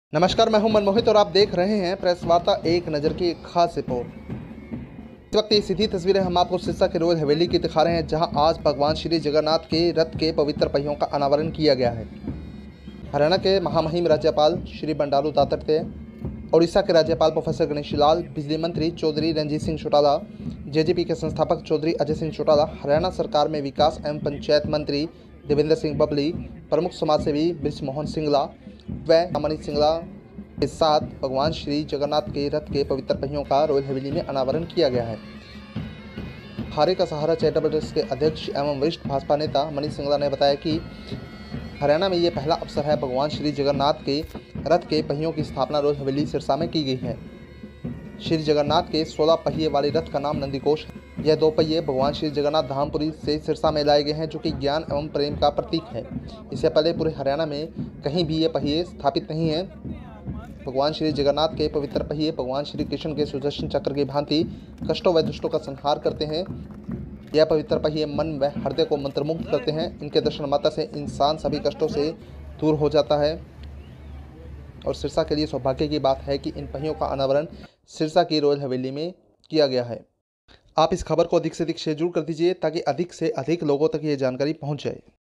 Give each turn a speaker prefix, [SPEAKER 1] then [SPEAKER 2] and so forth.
[SPEAKER 1] नमस्कार, मैं हूं मनमोहित और आप देख रहे हैं प्रेस वार्ता एक नज़र की एक खास रिपोर्ट। इस वक्त ये सीधी तस्वीरें हम आपको सिरसा के रॉयल हवेली की दिखा रहे हैं, जहां आज भगवान श्री जगन्नाथ के रथ के पवित्र पहियों का अनावरण किया गया है। हरियाणा के महामहिम राज्यपाल श्री बंडारू दत्तात्रेय, उड़ीसा के राज्यपाल प्रोफेसर गणेशी लाल, बिजली मंत्री चौधरी रणजीत सिंह चौटाला, जेजेपी के संस्थापक चौधरी अजय सिंह चौटाला, हरियाणा सरकार में विकास एवं पंचायत मंत्री देवेंद्र सिंह बबली, प्रमुख समाजसेवी ब्रिज मोहन सिंगला व अमनी सिंगला के साथ भगवान श्री जगन्नाथ के रथ के पवित्र पहियों का रॉयल हवेली में अनावरण किया गया है। हारे का सहारा चैरिटेबल ट्रस्ट के अध्यक्ष एवं वरिष्ठ भाजपा नेता मनीष सिंगला ने बताया कि हरियाणा में ये पहला अवसर है भगवान श्री जगन्नाथ के रथ के पहियों की स्थापना रॉयल हवेली सिरसा में की गई है। श्री जगन्नाथ के 16 पहिए वाले रथ का नाम नंदीघोष है। यह 2 पहिए भगवान श्री जगन्नाथ धामपुरी से सिरसा में लाए गए हैं, जो कि ज्ञान एवं प्रेम का प्रतीक है। इससे पहले पूरे हरियाणा में कहीं भी ये पहिए स्थापित नहीं हैं। भगवान श्री जगन्नाथ के पवित्र पहिए भगवान श्री कृष्ण के सुदर्शन चक्र की भांति कष्टों व दुष्टों का संहार करते हैं। यह पवित्र पहिए मन व हृदय को मंत्रमुग्ध करते हैं। इनके दर्शन मात्र से इंसान सभी कष्टों से दूर हो जाता है और सिरसा के लिए सौभाग्य की बात है कि इन पहियों का अनावरण सिरसा की रॉयल हवेली में किया गया है। आप इस खबर को अधिक से अधिक शेयर जरूर कर दीजिए ताकि अधिक से अधिक लोगों तक ये जानकारी पहुंच जाए।